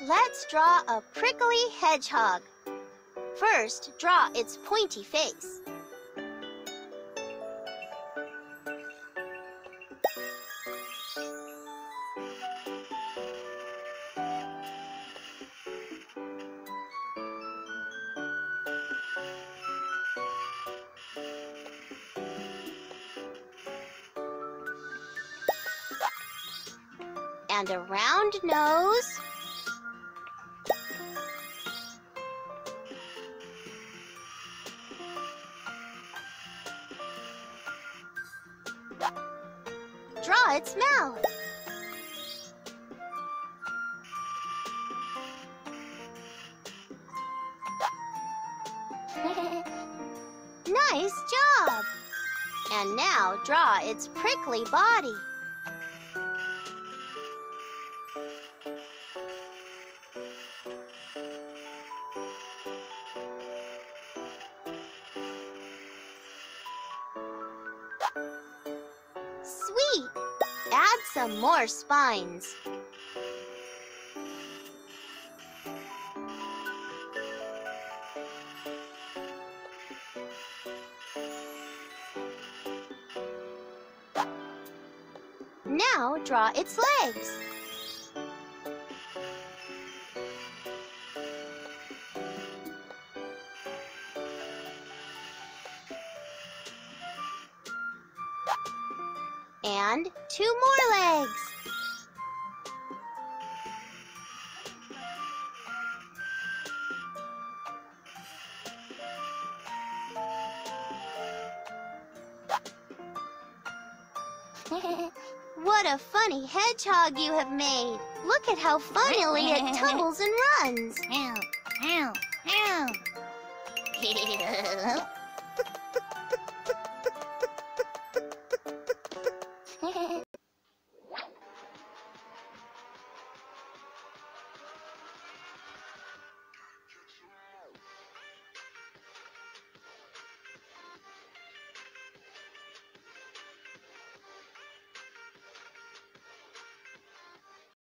Let's draw a prickly hedgehog. First, draw its pointy face. And a round nose. Draw its mouth. Nice job! And now draw its prickly body. Sweet! Add some more spines. Now draw its legs. And 2 more legs. What a funny hedgehog you have made. Look at how funnily it tumbles and runs.